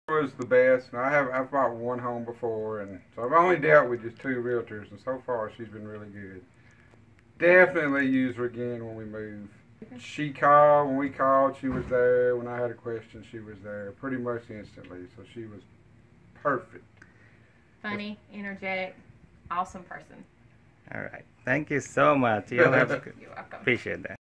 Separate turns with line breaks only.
Was the best. And I've bought one home before, and so I've only dealt with just 2 realtors, and so far she's been really good. Definitely use her again when we move. She called when we called. She was there when I had a question. She was there pretty much instantly. So she was perfect.
Funny, energetic, awesome person.
All right. Thank you so much. You have
You're welcome.
appreciate that.